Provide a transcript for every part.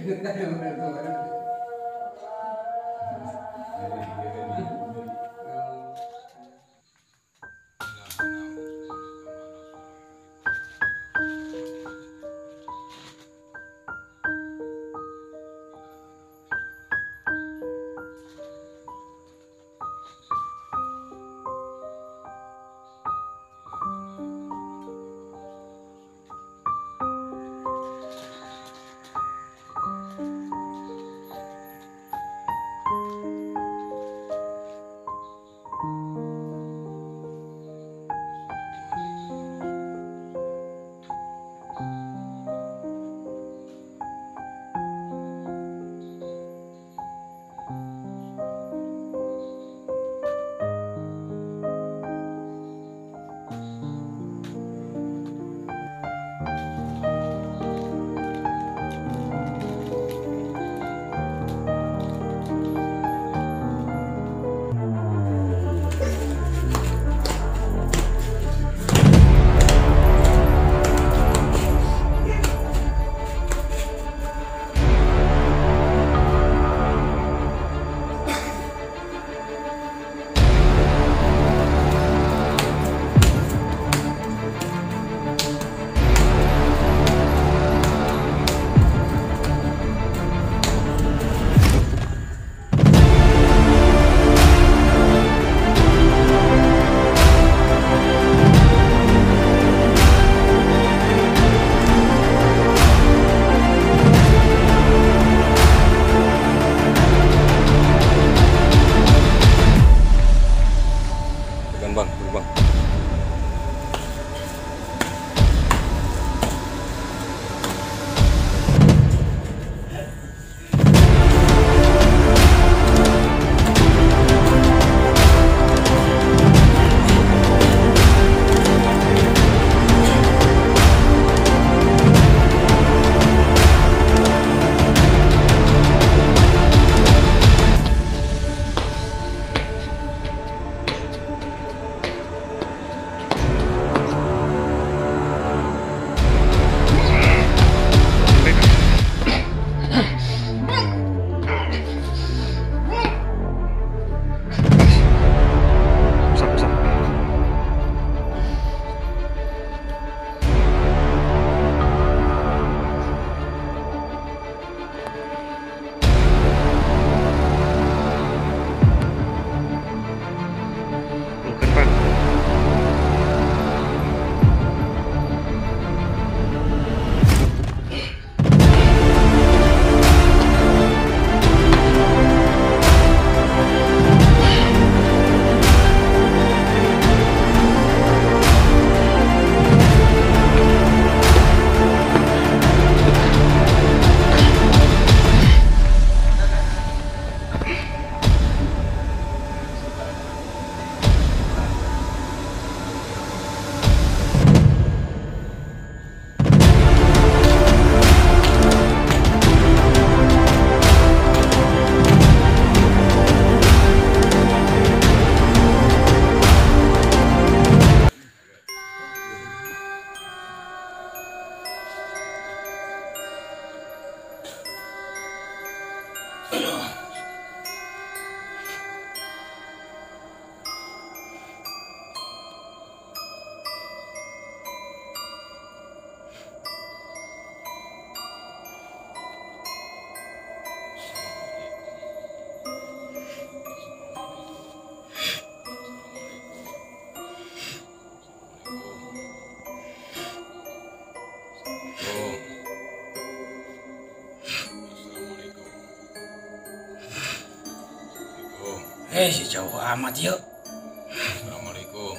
Si jauh amat yuk. Assalamualaikum.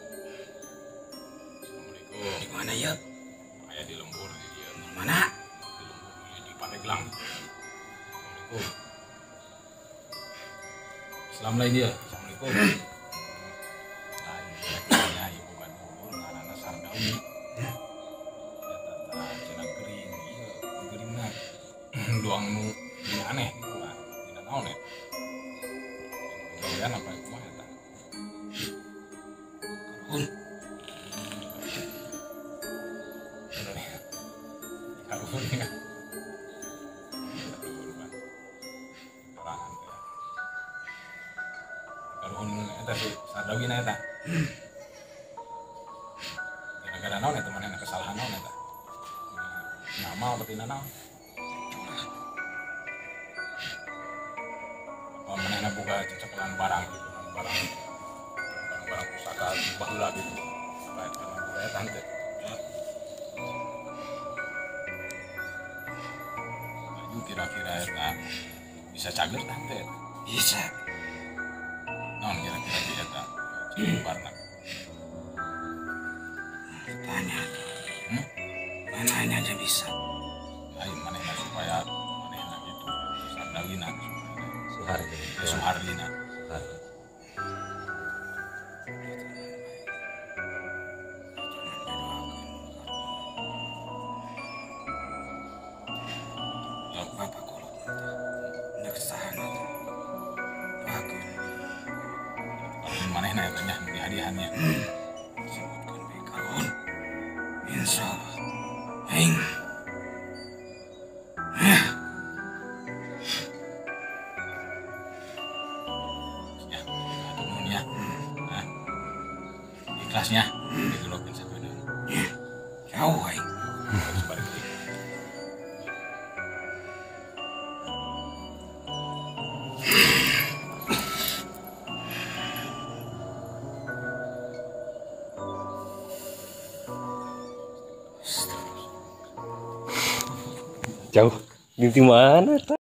Assalamualaikum. Di mana yuk? Ayah di lembur di dia. Mana? Di lembur di Pandeglang. Assalamualaikum. Assalamualaikum dia. Assalamualaikum. Lain ya ibu kan dulu anak Sardawi. Tata cenah gering ieu geringna. Doang nu aneh kumaha. Tidak naon ya. Kemudian apa kumaha eta? Karuhun. Karuhun ya. gara-gara naon eta manehna kesalahan naon eta ngamal betina naon apa manehna boga cecekelan barang gitu barang pusaka baheula gitu bae kana budaya tante maju kira-kira eta bisa cager tante Bisa. naon kira-kira di eta cibarna Tanya. Mananya aja bisa. ayo manehna supaya manehna itu sardalina Suhardi. Suhardina Bapak kalau udah kesana bagus kalau manehna eta nya di hadiahnya sebutkan baik kawan insya Allah aing ya atur nuhun ya nah ikhlasnya digelokin sakeudeung jauh aing terus balik deui Jauh. Di mana?